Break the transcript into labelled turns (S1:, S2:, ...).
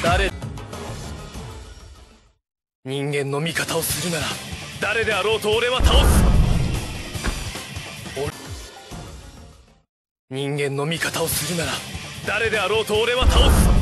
S1: 誰人間の味方をするなら誰であろうと俺は倒す。人間の味方をするなら誰であろうと俺は倒す。